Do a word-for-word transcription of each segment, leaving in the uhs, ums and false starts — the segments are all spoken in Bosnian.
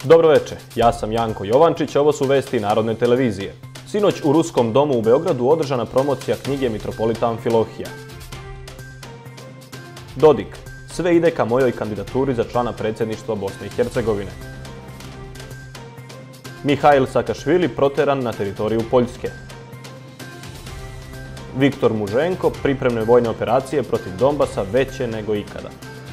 Dobro večer, ja sam Janko Jovančić, ovo su vesti Narodne televizije. Sinoć u Ruskom domu u Beogradu održana promocija knjige mitropolita Amfilohija. Dodik, sve ide ka mojoj kandidaturi za člana predsjedništva Bosne i Hercegovine. Mihail Sakašvili proteran na teritoriju Poljske. Viktor Muženko, pripremne vojne operacije protiv Donbasa veće nego ikada.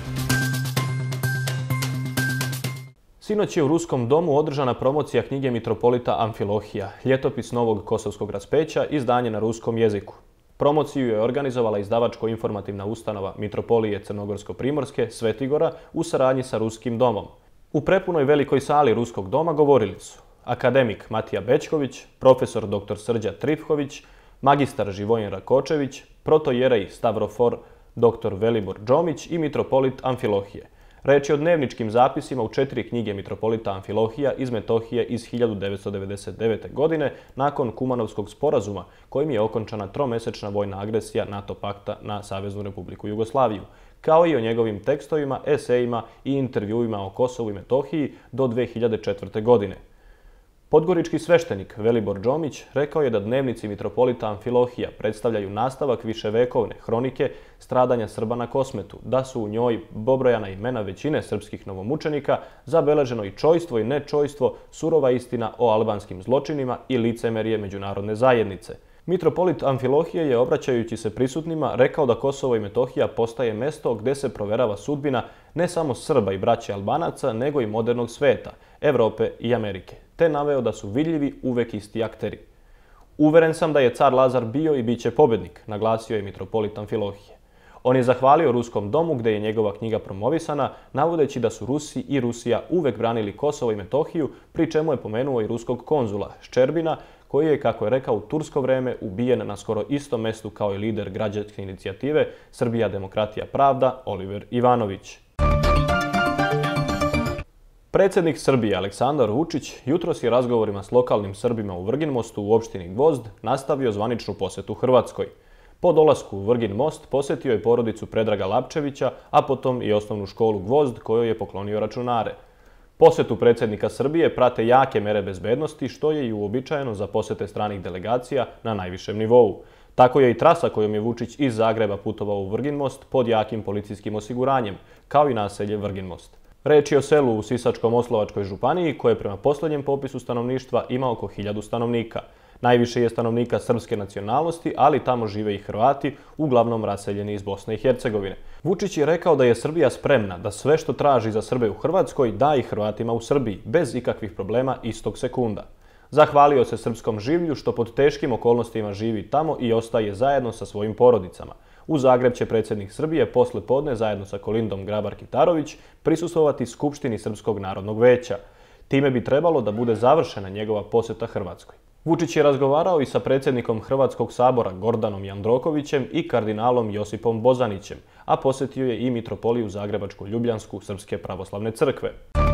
Sinoć je u Ruskom domu održana promocija knjige mitropolita Amfilohija, ljetopis novog kosovskog raspeća, izdanje na ruskom jeziku. Promociju je organizovala izdavačko-informativna ustanova Mitropolije Crnogorsko-Primorske Svetigora u saradnji sa Ruskim domom. U prepunoj velikoj sali Ruskog doma govorili su akademik Matija Bećković, profesor doktor Srđa Trifković, magistar Živojin Rakočević, protojerej Stavrofor doktor Velibor Džomić i mitropolit Amfilohije. Reč je o dnevničkim zapisima u četiri knjige mitropolita Amfilohija iz Metohije iz hiljadu devetsto devedeset devete. godine nakon Kumanovskog sporazuma kojim je okončana tromesečna vojna agresija NATO pakta na Saveznu Republiku Jugoslaviju, kao i o njegovim tekstovima, esejima i intervjuima o Kosovu i Metohiji do dve hiljade četvrte. godine. Podgorički sveštenik Velibor Džomić rekao je da dnevnici mitropolita Amfilohija predstavljaju nastavak viševekovne hronike stradanja Srba na Kosmetu, da su u njoj pobrojana imena većine srpskih novomučenika, zabeleženo i čojstvo i nečojstvo, surova istina o albanskim zločinima i licemerje međunarodne zajednice. Mitropolit Amfilohije je, obraćajući se prisutnima, rekao da Kosovo i Metohija postaje mesto gde se proverava sudbina ne samo Srba i braće Albanaca, nego i modernog sveta, Evrope i Amerike, te naveo da su vidljivi uvek isti akteri. Uveren sam da je car Lazar bio i bit će pobednik, naglasio je mitropolit Amfilohije. On je zahvalio Ruskom domu gde je njegova knjiga promovisana, navodeći da su Rusi i Rusija uvek branili Kosovo i Metohiju, pri čemu je pomenuo i ruskog konzula Ščerbina, koji je, kako je rekao, u tursko vreme ubijen na skoro istom mestu kao i lider građanske inicijative Srbija, demokratija, pravda, Oliver Ivanović. Predsjednik Srbije Aleksandar Vučić jutros je razgovorima s lokalnim Srbima u Vrginmostu u opštini Gvozd nastavio zvaničnu posetu Hrvatskoj. Po dolasku u Vrgin most posjetio je porodicu Predraga Lapčevića, a potom i osnovnu školu Gvozd kojoj je poklonio računare. Posetu predsjednika Srbije prate jake mere bezbednosti, što je i uobičajeno za posete stranih delegacija na najvišem nivou. Tako je i trasa kojom je Vučić iz Zagreba putovao u Vrginmost pod jakim policijskim osiguranjem, kao i naselje Vrginmost. Reč je o selu u Sisačko-Moslavačkoj županiji koje prema posljednjem popisu stanovništva ima oko hiljadu stanovnika. Najviše je stanovnika srpske nacionalnosti, ali tamo žive i Hrvati, uglavnom raseljeni iz Bosne i Hercegovine. Vučić je rekao da je Srbija spremna da sve što traži za Srbe u Hrvatskoj da i Hrvatima u Srbiji, bez ikakvih problema istog sekunda. Zahvalio se srpskom življu što pod teškim okolnostima živi tamo i ostaje zajedno sa svojim porodicama. U Zagreb će predsjednik Srbije posle podne zajedno sa Kolindom Grabar-Kitarović prisustvovati Skupštini Srpskog narodnog veća. Time bi trebalo da bude završena njegova posjeta Hrvatskoj. Vučić je razgovarao i sa predsjednikom Hrvatskog sabora Gordanom Jandrokovićem i kardinalom Josipom Bozanićem, a posjetio je i mitropoliju Zagrebačko-Ljubljansku Srpske pravoslavne crkve.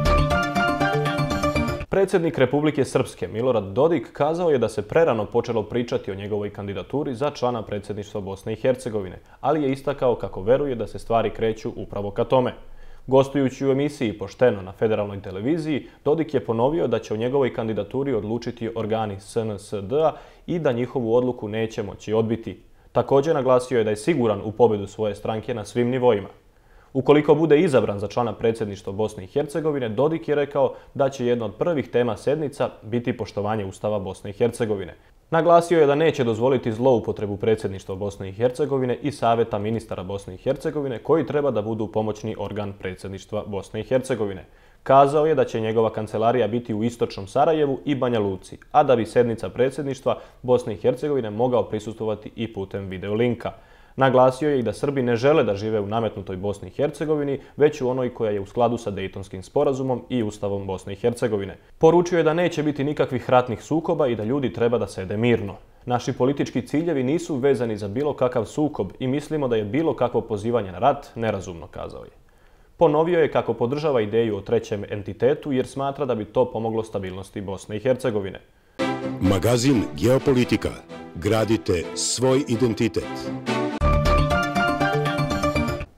Predsjednik Republike Srpske Milorad Dodik kazao je da se prerano počelo pričati o njegovoj kandidaturi za člana predsjedništva Bosne i Hercegovine, ali je istakao kako veruje da se stvari kreću upravo ka tome. Gostujući u emisiji Pošteno na federalnoj televiziji, Dodik je ponovio da će o njegovoj kandidaturi odlučiti organi S N S D-a i da njihovu odluku neće moći odbiti. Također naglasio je da je siguran u pobedu svoje stranke na svim nivoima. Ukoliko bude izabran za člana predsjedništva Bosne i Hercegovine, Dodik je rekao da će jedna od prvih tema sednica biti poštovanje Ustava Bosne i Hercegovine. Naglasio je da neće dozvoliti zloupotrebu predsjedništva Bosne i Hercegovine i Saveta ministara Bosne i Hercegovine, koji treba da budu pomoćni organ predsjedništva Bosne i Hercegovine. Kazao je da će njegova kancelarija biti u istočnom Sarajevu i Banja Luci, a da bi sednica predsjedništva Bosne i Hercegovine mogao prisustvovati i putem videolinka. Naglasio je i da Srbi ne žele da žive u nametnutoj Bosni i Hercegovini, već u onoj koja je u skladu sa Dejtonskim sporazumom i Ustavom Bosne i Hercegovine. Poručio je da neće biti nikakvih ratnih sukoba i da ljudi treba da sede mirno. Naši politički ciljevi nisu vezani za bilo kakav sukob i mislimo da je bilo kakvo pozivanje na rat nerazumno, kazao je. Ponovio je kako podržava ideju o trećem entitetu jer smatra da bi to pomoglo stabilnosti Bosne i Hercegovine. Magazin Geopolitika. Gradite svoj identitet.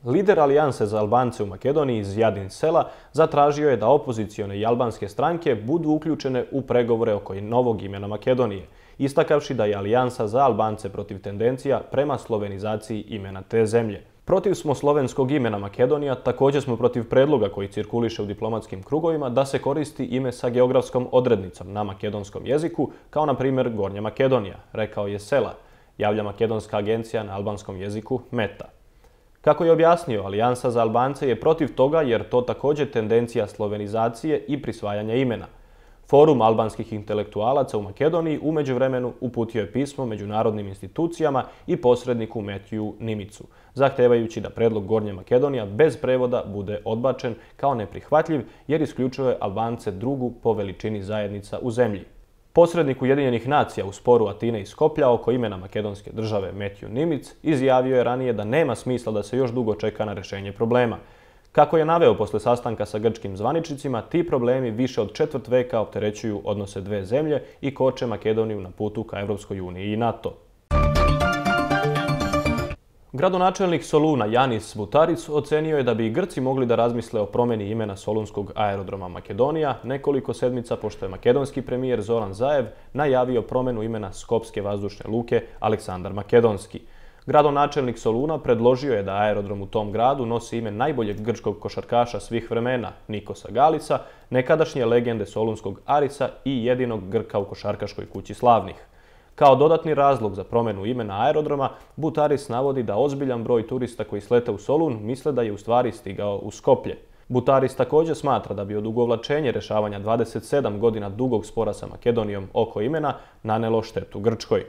Lider Alijanse za Albance u Makedoniji Zjadin Sela zatražio je da opozicione i albanske stranke budu uključene u pregovore oko novog imena Makedonije, istakavši da je Alijansa za Albance protiv tendencija prema slovenizaciji imena te zemlje. Protiv smo slovenskog imena Makedonija, također smo protiv predloga koji cirkuliše u diplomatskim krugovima da se koristi ime sa geografskom odrednicom na makedonskom jeziku, kao na primjer Gornja Makedonija, rekao je Sela, javlja makedonska agencija na albanskom jeziku Meta. Kako je objasnio, Alijansa za Albance je protiv toga jer to također tendencija slovenizacije i prisvajanja imena. Forum albanskih intelektualaca u Makedoniji u međuvremenu uputio je pismo međunarodnim institucijama i posredniku Metju Nimicu, zahtevajući da predlog Gornje Makedonija bez prevoda bude odbačen kao neprihvatljiv jer isključuje Albance drugu po veličini zajednica u zemlji. Posrednik Ujedinjenih nacija u sporu Atine i Skoplja oko imena makedonske države Metju Nimic izjavio je ranije da nema smisla da se još dugo čeka na rješenje problema. Kako je naveo posle sastanka sa grčkim zvaničnicima, ti problemi više od četvrt veka opterećuju odnose dve zemlje i koče Makedoniju na putu ka Evropskoj uniji i NATO. Gradonačelnik Soluna Janis Butaric ocenio je da bi i Grci mogli da razmisle o promjeni imena solunskog aerodroma Makedonija nekoliko sedmica pošto je makedonski premijer Zoran Zaev najavio promjenu imena Skopske vazdušne luke Aleksandar Makedonski. Gradonačelnik Soluna predložio je da aerodrom u tom gradu nosi ime najboljeg grčkog košarkaša svih vremena, Nikosa Galisa, nekadašnje legende solunskog Arisa i jedinog Grka u košarkaškoj kući slavnih. Kao dodatni razlog za promjenu imena aerodroma, Butaric navodi da ozbiljan broj turista koji slete u Solun misle da je u stvari stigao u Skoplje. Butaric također smatra da bi odugovlačenje rješavanja dvadeset sedam godina dugog spora sa Makedonijom oko imena nanelo štetu Grčkoj.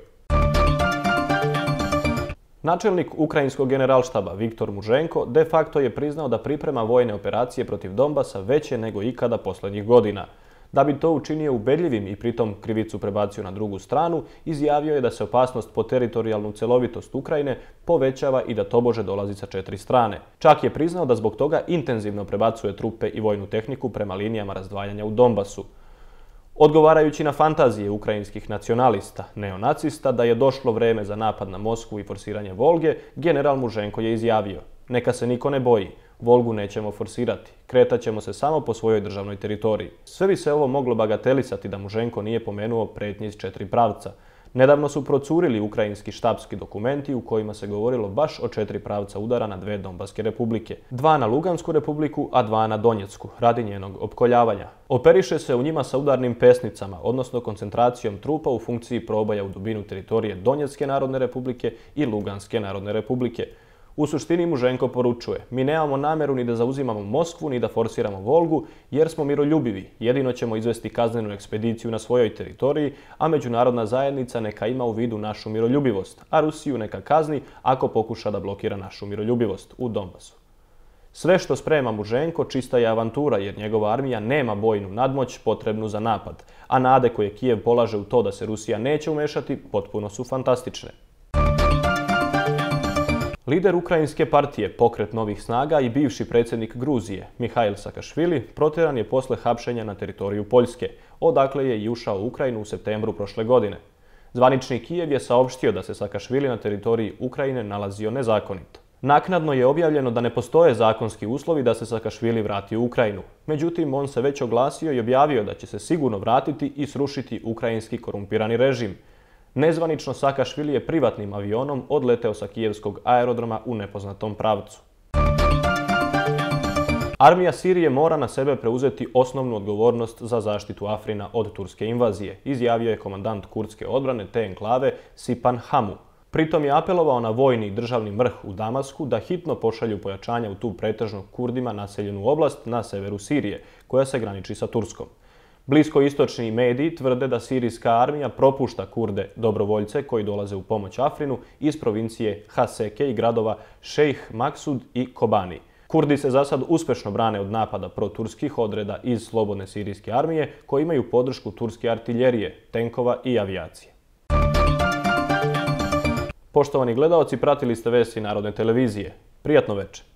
Načelnik ukrajinskog generalštaba Viktor Muženko de facto je priznao da priprema vojne operacije protiv Donbasa veće nego ikada posljednjih godina. Da bi to učinio ubedljivim i pritom krivicu prebacio na drugu stranu, izjavio je da se opasnost po teritorijalnu celovitost Ukrajine povećava i da tobože dolazi sa četiri strane. Čak je priznao da zbog toga intenzivno prebacuje trupe i vojnu tehniku prema linijama razdvajanja u Donbasu. Odgovarajući na fantazije ukrajinskih nacionalista, neonacista, da je došlo vreme za napad na Moskvu i forsiranje Volge, general Muženko je izjavio: "Neka se niko ne boji, Volgu nećemo forsirati, kretat ćemo se samo po svojoj državnoj teritoriji." Sve bi se ovo moglo bagatelisati da Muženko nije pomenuo prijetnje iz četiri pravca. Nedavno su procurili ukrajinski štabski dokumenti u kojima se govorilo baš o četiri pravca udara na dve Donbaske republike. Dva na Lugansku republiku, a dva na Donjecku, radi njenog opkoljavanja. Operiše se u njima sa udarnim pesnicama, odnosno koncentracijom trupa u funkciji proboja u dubinu teritorije Donjecke narodne republike i Luganske narodne republike. U suštini Muženko poručuje: "Mi nemamo namjeru ni da zauzimamo Moskvu, ni da forsiramo Volgu, jer smo miroljubivi. Jedino ćemo izvesti kaznenu ekspediciju na svojoj teritoriji, a međunarodna zajednica neka ima u vidu našu miroljubivost, a Rusiju neka kazni ako pokuša da blokira našu miroljubivost u Donbasu." Sve što sprema Muženko čista je avantura jer njegova armija nema bojnu nadmoć potrebnu za napad, a nade koje Kijev polaže u to da se Rusija neće umešati potpuno su fantastične. Lider ukrajinske partije Pokret novih snaga i bivši predsjednik Gruzije, Mihail Sakašvili, protjeran je posle hapšenja na teritoriju Poljske, odakle je i ušao u Ukrajinu u septembru prošle godine. Zvanični Kijev je saopštio da se Sakašvili na teritoriji Ukrajine nalazio nezakonito. Naknadno je objavljeno da ne postoje zakonski uslovi da se Sakašvili vrati u Ukrajinu. Međutim, on se već oglasio i objavio da će se sigurno vratiti i srušiti ukrajinski korumpirani režim. Nezvanično Sakašvili je privatnim avionom odleteo sa kijevskog aerodroma u nepoznatom pravcu. Armija Sirije mora na sebe preuzeti osnovnu odgovornost za zaštitu Afrina od turske invazije, izjavio je komandant kurdske odbrane te enklave Sipan Hamu. Pritom je apelovao na vojni i državni vrh u Damasku da hitno pošalju pojačanja u tu pretežno Kurdima naseljenu oblast na severu Sirije, koja se graniči sa Turskom. Bliskoistočni mediji tvrde da sirijska armija propušta Kurde dobrovoljce koji dolaze u pomoć Afrinu iz provincije Haseke i gradova Šejh Maksud i Kobani. Kurdi se za sad uspješno brane od napada proturskih odreda iz slobodne sirijske armije koji imaju podršku turske artiljerije, tenkova i avijacije. Poštovani gledaoci, pratili ste vesti Narodne televizije. Prijatno večer.